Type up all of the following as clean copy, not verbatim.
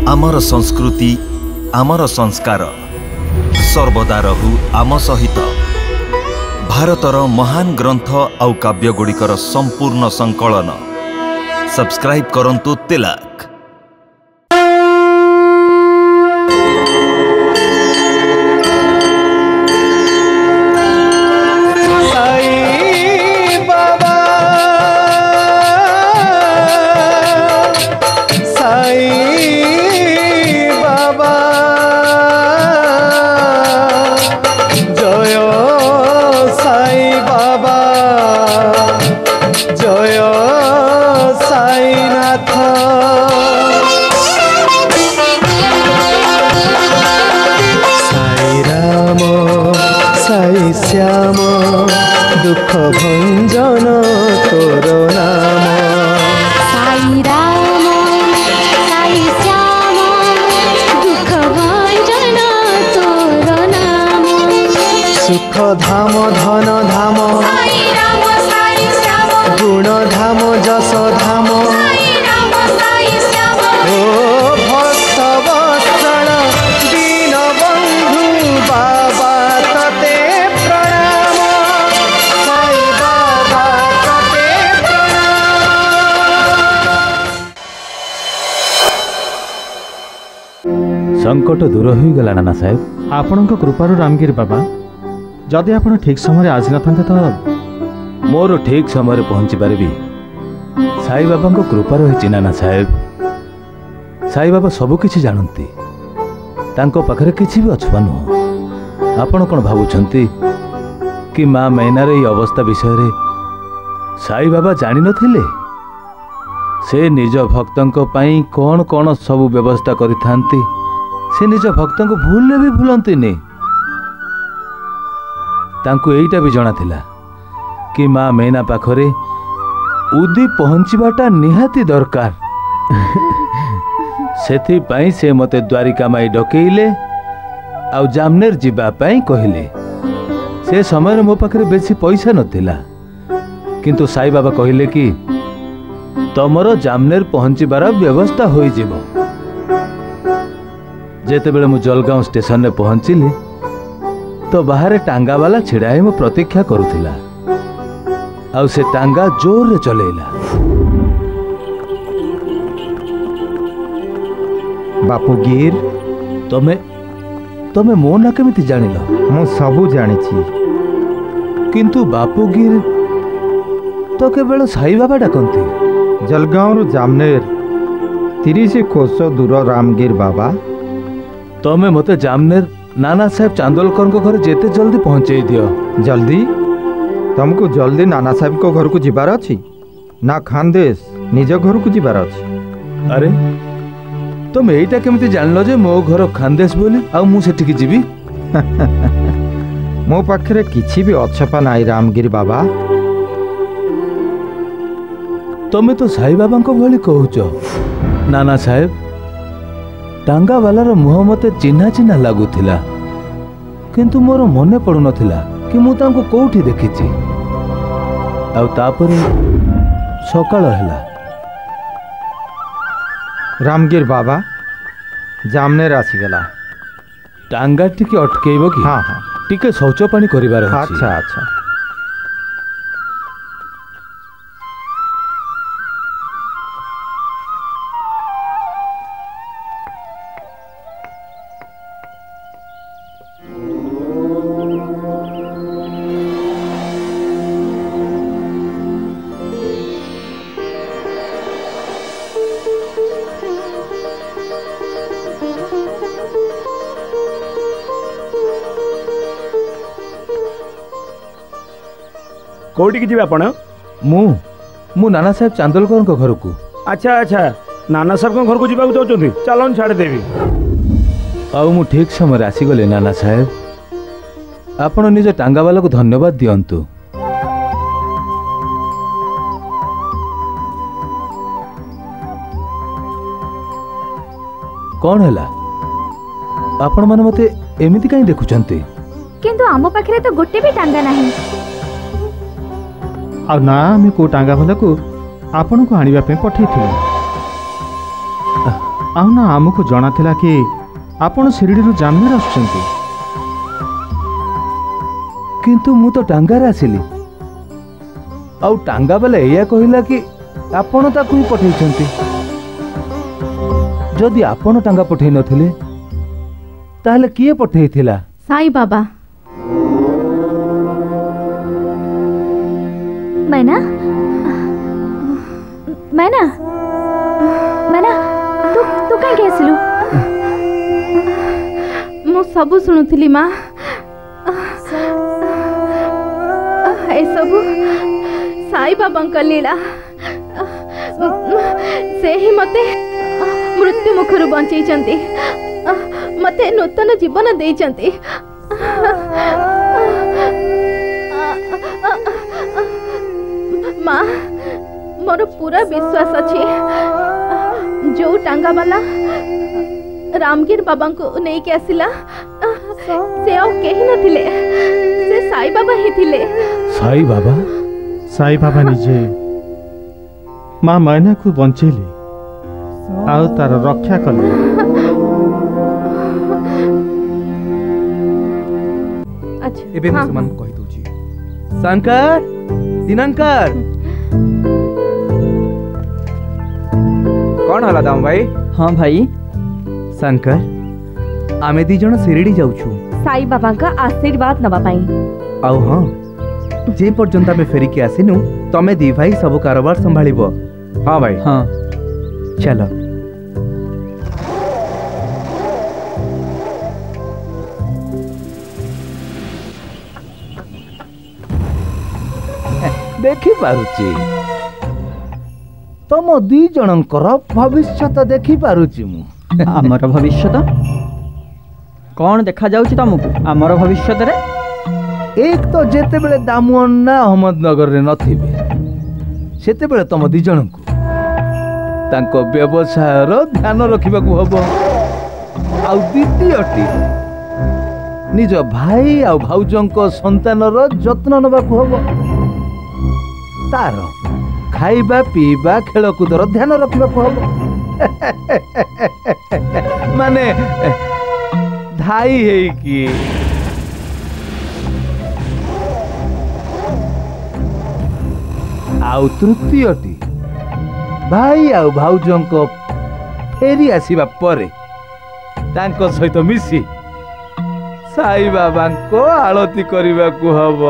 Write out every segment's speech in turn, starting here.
आमर संस्कृति आमर संस्कार सर्वदा रहु आम सहित। भारतर महान ग्रंथ आउ काव्यगुड़िकर संपूर्ण संकलन सब्सक्राइब करंतु तिलक। श्याम दुख भंजन तोर नाम। साई राम साई श्याम दुख भंजन तोर नाम। सुख धाम धन धाम साई राम साई श्याम गुण धाम जस धाम। साई राम साई श्याम ओ भक्त वत्सल दीन बंधु बाबा तते संकट दूर हो गला नाना साहेब आपण कृपारू रामगिरी बाबा। जदि आपण ठीक समय आसी न तो मोर ठीक समय पहुंची पारि साई बाबा को कृपा रही। नाना साहेब साई बाबा सबकिछि जानती तांको पाखरे किछि भी अछुआ नुह। आपण कौन भावुछंती कि माँ मैनार ये अवस्था विषय रे साई बाबा जानि नथिले? से निज भक्तंको पई कौन कौन सब व्यवस्था करिथांती से निज भक्तों को भूलने भी भूलती नहीं। तांको एइटा भी जଣା थिला कि माँ मैना पाखरे उदी पहुंचवाटा निहाती दरकार। सेथि पाई से मते द्वारिका माई डकेइले आउ जामनेर जीवा पाई कहिले। से समय मो पाखरे बेसी पैसा नथिला किंतु साई बाबा कहिले कि तमरो जामनेर पहुंचबार व्यवस्था होई जिवो। जेते बेले मु जलगांव स्टेशन में पहुंचली तो बाहर टांगा वाला छिड़ाई मु प्रतीक्षा करुथिला आउ से टांगा जोर रे चलेला। बापूगीर तमे तमे मो ना केमिति जानिल? मु सबु जानिछि किंतु बापूगीर तो केवल साई बाबा डाकंती। जलगांव जामनेर 30 कोस दूर रामगिर बाबा। तमे मते जामनेर नाना साहेब चांदोलकर को घर जेते जल्दी पहुंचे दियो। जल्दी तुमको जल्दी नाना साहेब को घर को जीवार अछि ना खानदेश निज घर को जीवार अछि? अरे तुम एटा केमिति जानलो जे मो घर खानदेश बोली आ मु सेठी की जीवी? मो पाखरे किछि भी अछपा नाई रामगिरी बाबा। तमे तो साई बाबा को भली कहूच। नाना साहेब टांगा वालार मुह मते चिन्हा चिन्हा लगुथिला किंतु मोर मने पड़ु नथिला कि मु तांको कोठी देखिछि। आउ तापरे सकाळ हैला। रामगिर बाबा जामनेर आसी गला। टांगा टिके अटकेइबो कि? हाँ हाँ टिके शौच पानी करिबार अछि। अच्छा अच्छा कोठी की जीवे आपण? मु नाना साहेब चांदोलकर को घर को। अच्छा अच्छा नाना साहेब को घर को जीवा चाहते चलन छाड़ देवी। आउ मु ठीक समय आसी गले। नाना साहेब आपण निज टांगा वाला को धन्यवाद दियंतु। कौन हैला आपण माने मते एमिति काई देखुचंती? किंतु आम पाखरे तो गोटे भी टांगा नहीं। आ ना आम को टांगा भला को आपण को आनिबा पे पठैथिलु। आउना आमको जଣା थिला कि आपण शिरडीरू जामनेर आछंती किंतु मु तो टांगार आसिली आउ टांगा बेले एया कहिला कि आपण ताकू पठेइछंती जदि आपण टांगा पठेइ नथिले ताहले किए पठेइथिला साईं बाबा। मैना मैना मैना तू तू कहीं कैसिलु मु सबु शुणुथिली माँ ए सबु साई बाबा लीला से ही मते मृत्यु मुखरु बंचैचंती मते नूतन जीवन देइचंती माँ मोर पूरा विश्वास अच्छी जो टांगा वाला रामगिर बाबा को नहीं के आसिला से आउ केही नथिले से साई बाबा ही थिले। साई बाबा निजे माँ मैना को बंचेले आउ तार रक्षा कले। अच्छा एबे हाँ। मुसलमान कहि दोची शंकर दिनंकर कौन हला दाम भाई? हाँ भाई शंकर आमे दी जण शिरडी जाउछु साई बाबा का आशीर्वाद नबा पाई। आउ हाँ जे पर्यंत आमे फेरी के आसिनु तमे दी भाई सब कारोबार संभाळिबो। हाँ भाई हाँ चलो देखि पारुची तम दी जनकर भविष्यत देखि पारुची मु आमर भविष्यत कौन देखा जाउची तुमको आमर भविष्यत रे? एक तो जेते बेले दामुअन्ना अहमदनगर रे नथिबे सेते बेले तम दी जनकु तांको व्यवसाय रो ध्यान रखिबाकू हबो आउ द्वितीयटी निज भाई आउ भाउजंको संतानर जत्न नबाकू हबो तार खाइबा पीबा खेलकूदर ध्यान रखिबाकू हबो माने धाई है कि आउ तृतीयटी भाई आउ भाउजंको फेरी आसीबा परे तांको सहित मिसी साई बाबांको आळती करिबाकू हबो।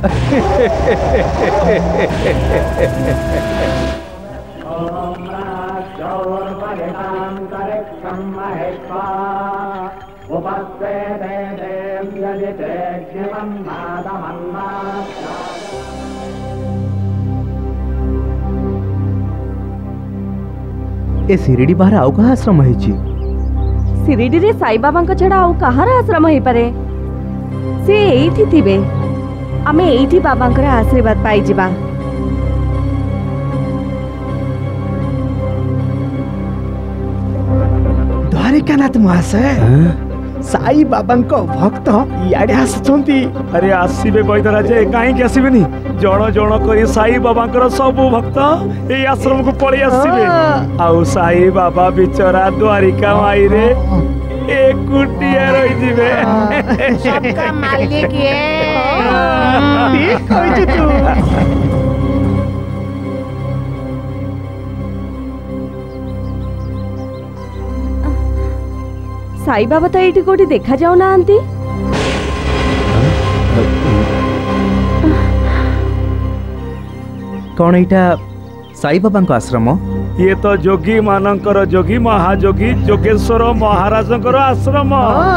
ए शिरडी बाहर आउ कहा आश्रम है शिरडी रे साई बाबा का छड़ा आउ कहार आश्रम है पारे से एठी थिबे आमे एठी बाबा का आशीर्वाद पाई जिबा। द्वारिकानाथ महाशय साई बाबा भक्त इाड़े आसुचंती। अरे आसीबे बैदराजे काहे आसीबेनी जण जण करी साई बाबा सब भक्त ए आश्रम को पळी आसीबे आउ साई बाबा बिचरा द्वारिका माई रे एकुटिया रही जिबे सबका मालिक ये ठीक कहिछु तू। साई बाबा तो एठी कोठी देखा जाऊ ना आंती कौन एटा साई बाबा को आश्रम? ये तो जोगी मानकर जोगी महाजोगी जोगेश्वर महाराजंकर आश्रम।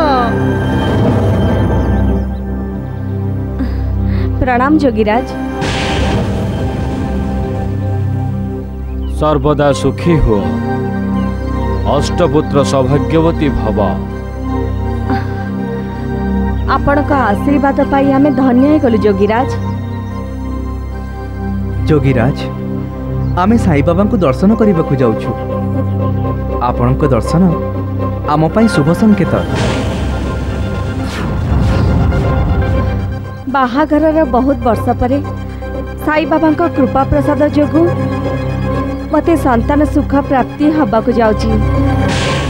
प्रणाम जोगीराज। सर्वदा सुखी हो अष्टपुत्र सौभाग्यवती भव। आपण का आशीर्वाद पाई हमें धन्य कलु जोगीराज। जोगीराज आमे साई बाबा को दर्शन करने को जाउछु आपण को दर्शन आम पाई शुभ संकेत। बाहाघर बहुत वर्ष परे साई बाबा को कृपा प्रसाद जोगु मते संतान सुख प्राप्ति हबा को जाउची।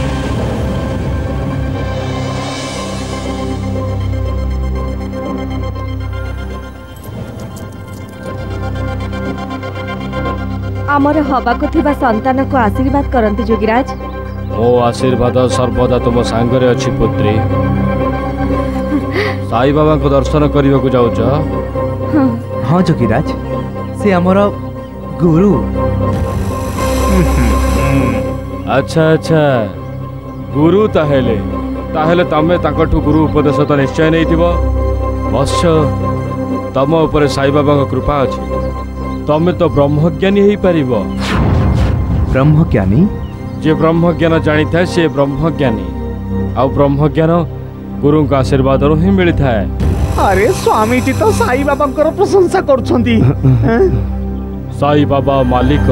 आमर हवाको थिबा संतान को आशीर्वाद करंती जोगीराज। मो आशीर्वाद सर्वदा तुम सांगरे अच्छी पुत्री। साई बाबा को दर्शन करने को जाऊच? हाँ जोगीराज, से आमर गुरु। अच्छा अच्छा, गुरु ताहेले ताहेले तमे ताकठु गुरु उपदेश तो निश्चय नहीं थिबो। वत्स तम ऊपर साई बाबा को कृपा अछि, तमे तो ब्रह्मज्ञानी ही परिबो। ब्रह्मज्ञानी? जे ब्रह्मज्ञान जानी था से ब्रह्मज्ञानी, आ ब्रह्मज्ञान गुरु का आशीर्वाद ही मिली था। अरे स्वामी जी तो साई बाबा को प्रशंसा करछंती। साई बाबा मालिक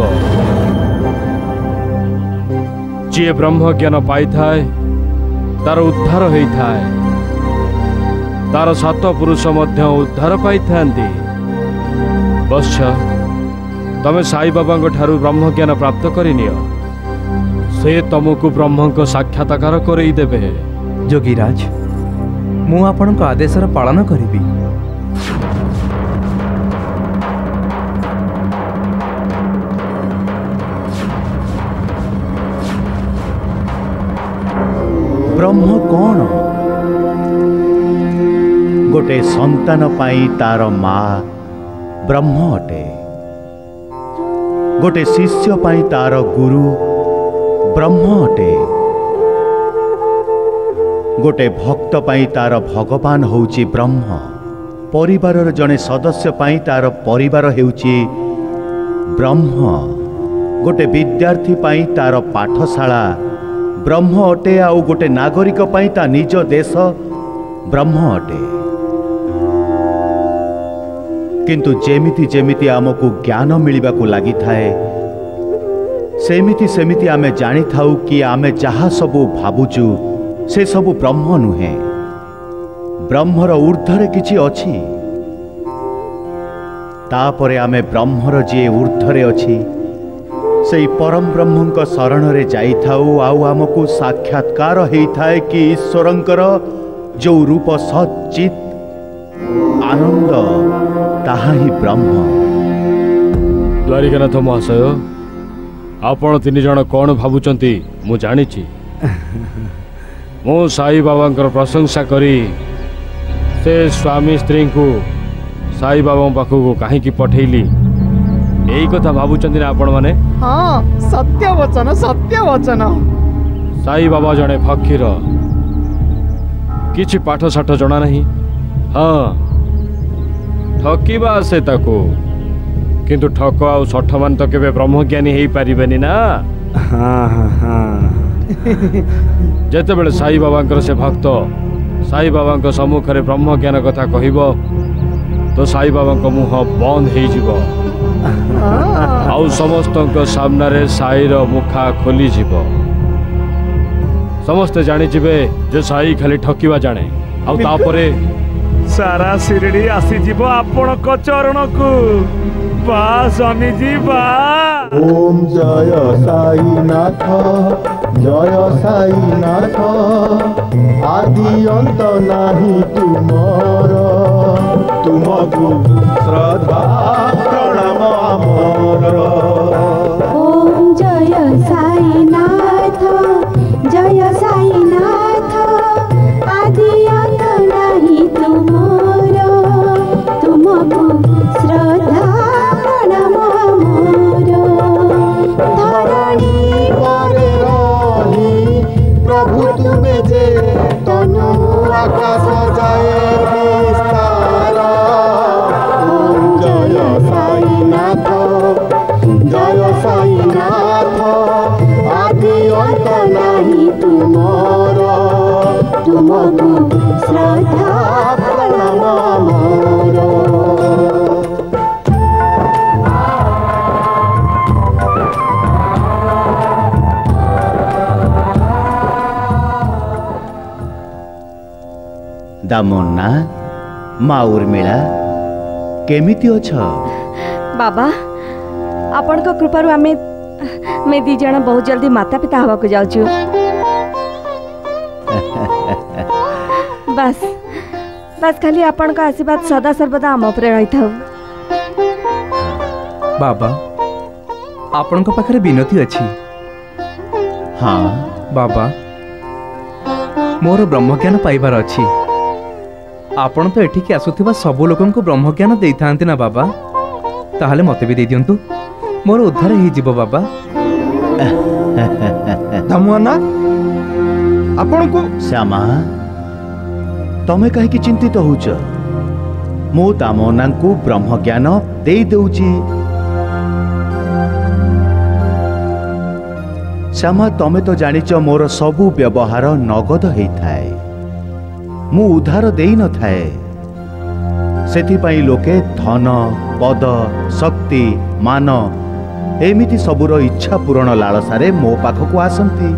जे ब्रह्मज्ञान पाई थाए तार उद्धार होई थाए, तार सात पुरुष मध्य उद्धार पाई थांती। बस तमे साई बाबा ठारू ब्रह्मज्ञान प्राप्त करिनियो, से तुमको ब्रह्म को साक्षात्कार करई देबे। जोगीराज, मु आपनक आदेशर पालन करिबी। ब्रह्म कौन? गोटे संतान पाई तार माँ ब्रह्म अटे, गोटे शिष्य पाई तार गुरु ब्रह्म अटे, गोटे भक्त पाई तार भगवान होउची ब्रह्म, परिवार जने सदस्य पाई तार परिवार हेउची ब्रह्म, गोटे विद्यार्थी पाई तार पाठशाला ब्रह्म अटे, आउ गोटे नागरिक पाई ता निज देश ब्रह्म अटे। किंतु जेमिति जेमिति आमको ज्ञान मिलवा को लगी थाए, सेमिति सेमिति आमे जानी थाउ कि आमे जहा सबु भाबुचु से सबु ब्रह्म नुहे। ब्रह्मर ऊर्ध्वरे किछि अछि, तापरे आमे ब्रह्मर जे ऊर्ध्वरे अछि से परम ब्रह्म को शरण रे जाई थाउ, आउ आमको साक्षात्कार हेई थाए कि ईश्वरंकर जो रूप सच्चित आनंद ताहा ही ब्रह्म। द्वारिकानाथ महाशय, आपण तीन जन कौन भावुचंती मु जानिछि। मु साई बाबा प्रशंसा करी से स्वामी स्त्री को साई बाबा पाखु कहीं पठेली, यही कथा भावुचंती ना आपण माने? हाँ, सत्य वचन सत्य वचन। साई बाबा जने फकीर, किछि पाठ साठ जना नहीं। हाँ, ठकीबा से ताको, किंतु ठक आ सठ मान तो केबे ब्रह्मज्ञानी हेई पारिबेनी ना। हाँ हाँ हाँ। जेते बेले साई बाबा से भक्त साई बाबा सम्मुख में ब्रह्म ज्ञान कथा कहब तो साई बाबा मुह बंद हो जिवो, आउ समस्त सामने साईर मुखा खोली जीवो। समस्ते जानी जिबे जे साई खाली ठकीबा जाने, आउ तापरे सारा शिरडी आसी जीवो आपण को चरण को। वाह स्वामी जी वाह। ओम जय साई नाथ, जय साई नाथ, आदि अंत नाही तुमर, तुमको श्रद्धा प्रणाम आमर। ओम जय साई नाथ, जय साई नाथ, आदि अंत नाही तुमर, तुमको श्रद्धा प्रणाम आमर। धरणी पर रही प्रभु तुमे जे तनु आकाश जाए विस्तार। ओम जय साई नाथ, जय साई नाथ, आदि अंत नाही तुमर, तुमको श्रद्धा प्रणाम आमर। दामोन्ना माँ उर्मिला केमिति अछ? बाबा आपण को कृपारु आमे मैं दी जण बहुत जल्दी माता पिता हवा को जाउछु। बस बस खाली आपण का आशीर्वाद सदा सर्वदा आम ऊपर रही थाउ। बाबा ଆପଣଙ୍କ ପାଖରେ ବିନତି ଅଛି। हाँ बाबा मोर ब्रह्मज्ञान पाइबार अछि। आपण तो एठिक आसुथिबा सब लोकंकु ब्रह्मज्ञान देई थांती ना बाबा, ताहले मते भी दे दियंतु, मोर उद्धार ही जीव बाबा। दामुअन्ना आपण को श्यामा तमे कहीं की चिंतित होउछ? मो दामोना को ब्रह्मज्ञान देई देउची। श्यामा तमे तो जानिच मोर सबु व्यवहार नगद हेई थाए, मु उद्धार देई न थाए। सेथि पई लोके धन पद शक्ति मान एमिति सबुर इच्छा पूरण लालसारे मो पाखकु आसंती।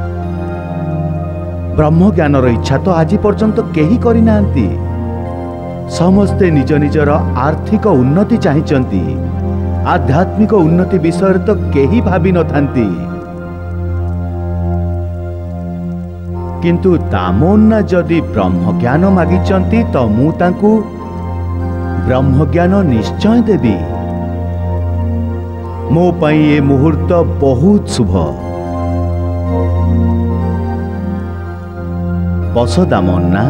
ब्रह्मज्ञानर इच्छा तो आज पर्यंत केही करि नांती। समस्ते निज निजर आर्थिक उन्नति चाहिचंती, आध्यात्मिक उन्नति विषय तो केही भाबी न थांती। किंतु दामोन्ना जदि ब्रह्मज्ञान मागिचंती तो मु तांकु ब्रह्मज्ञान निश्चय देबी। मो पई ए मुहूर्त बहुत शुभ। बस दामोन्ना।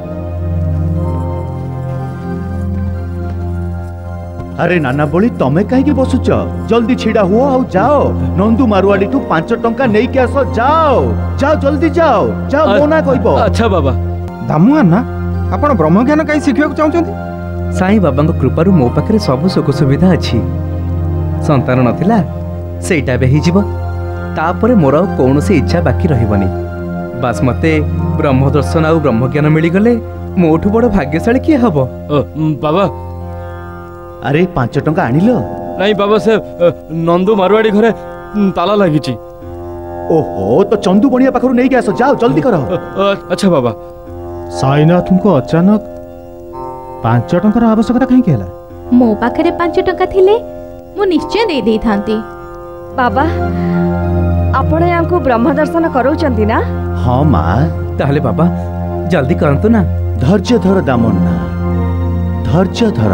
अरे नाना बोली तमे कहीं बसुच? जल्दी छिड़ा हुआ आउ जाओ। नंदू मारुआडी तू 5 टंका नहीं के आसो। जाओ जाओ जल्दी जाओ जाओ। मोना कहबो। अच्छा बाबा। दामुअन्ना आपण ब्रह्मज्ञान कहीं शिखिया चाहउछंती? साईं बाबा कृपारू मो पाखरे सब सुख सुविधा अछि। संतान नथिला सेटा बे ही जीवो, तापरे मोर कोनोसी इच्छा बाकी रहिबनी। बास मते ब्रह्म दर्शन आ ब्रह्मज्ञान मिली गले मोठु बड़ भाग्यशाली किए हबो। बाबा अरे 5 टंका आनिलो? नहीं बाबा से नंदू मारवाड़ी घरे ताला लागिची। ओहो तो चंदू बणिया पाखरु नहीं के आसो। जाओ जल्दी करो। अच्छा बाबा। साईनाथ को अचानक 5 टंकार आवश्यकता कहीं केला? मो पाखरे 5 टंका थिले मु निश्चय दे देई थांती। बाबा आपण यांको ब्रह्म दर्शन करौचंती ना? हाँ माँ। ताहले बाबा जल्दी करंतु ना। धैर्य धर दामोन्ना, धैर्य धर।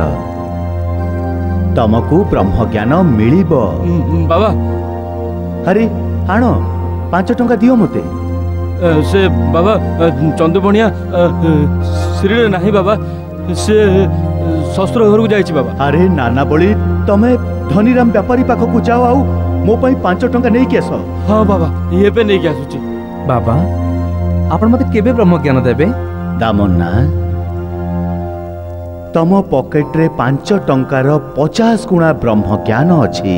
तमको ब्रह्मज्ञान मिलिबो। बाबा अरे आनो 5 टंका दियो मते। से बाबा चंदू बणिया श्री नहीं बाबा, से शस्त्र घर को जाइछि बाबा। अरे नाना बोली तमे धनीराम व्यापारी पाखकु जाओ आउ मो पई 5 टंका नहीं के आसो। हाँ बाबा ये पे नहीं के आसुची। बाबा आपण मते केबे ब्रह्मज्ञान देबे? दामोन्ना तम पॉकेट रे 5 टंकार 50 गुणा ब्रह्मज्ञान अछि।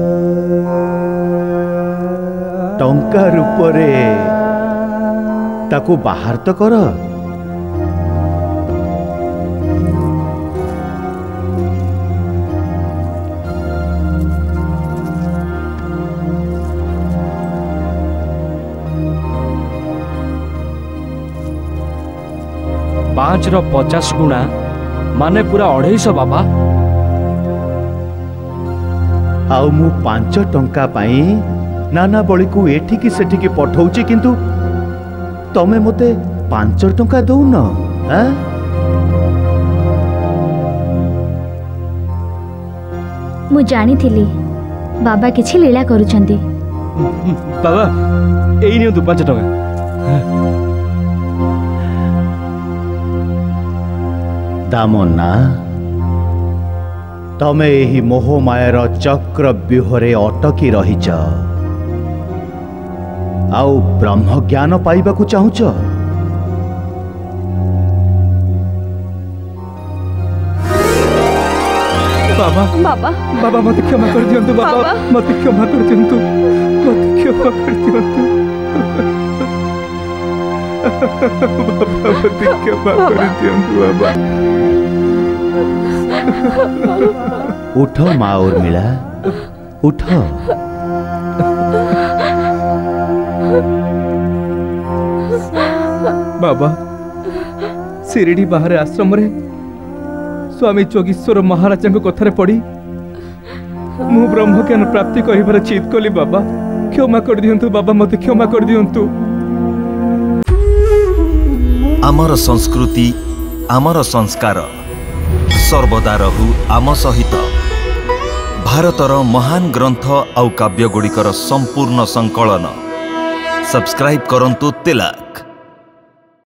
टंका रूप रे ताकू बाहर तो कर। पांच रो 50 गुणा माने पूरा 250 बाबा। आउ मु 5 टंका पाई नाना बड़ी को एठिकी सेठिकी पठाउची, किंतु तमे मते 5 टंका दउन? हां मु जानी थिली बाबा किछि लीला करूछंती। बाबा एई नियंतु 5 टंका। दामोन्ना तमे एही मोहमायर चक्र व्यूहरे अटकी रहिच आउ ब्रह्म ज्ञान पाइबाकु चाहुच। बाबा बाबा बाबा मत क्षमा कर दियंतु। बाबा मत क्षमा कर दियंतु। मत क्षमा कर दियंतु। बाबा मत क्षमा कर दियंतु। बाबा उठ माँ उर्मिला उठ। बाबा शिरडी बाहर आश्रम रे स्वामी जोगीश्वर महाराज कथार पड़ी मु ब्रह्म ज्ञान प्राप्ति कहिबार चित कली। बाबा क्षमा कर दियंतु। बाबा मत क्षमा कर दियंतु। आमर संस्कृति आमर संस्कार सर्वदा रहु आम सहित। भारतर महान ग्रंथ आउ काव्य गुड़िकर संपूर्ण संकलन। सब्सक्राइब करंतु तिलक।